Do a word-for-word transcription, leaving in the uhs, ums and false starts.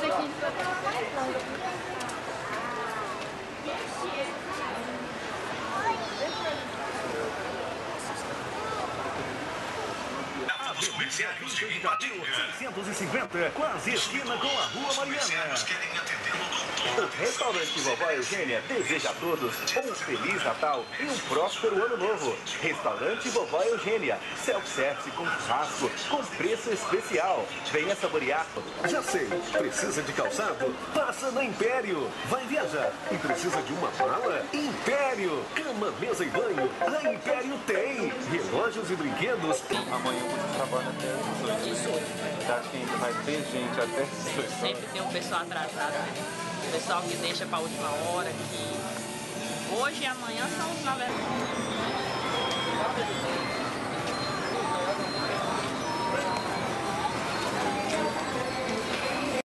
esse aqui. Os comerciários de Ipatinga. seiscentos e cinquenta, quase esquina com a Rua Mariana. O restaurante Vovó Eugênia deseja a todos um Feliz Natal e um próspero Ano Novo. Restaurante Vovó Eugênia, self-service com churrasco, com preço especial. Venha saborear. Já sei, precisa de calçado? Passa na Império. Vai viajar e precisa de uma mala? Império. Cama, mesa e banho, a Império tem. Relógios e brinquedos. Amanhã você trabalha até às dezoito. Você acha que ainda vai ter gente até às dezoito? Sempre tem um pessoal atrasado, né? O pessoal que deixa para a última hora, que hoje e amanhã são os, na verdade.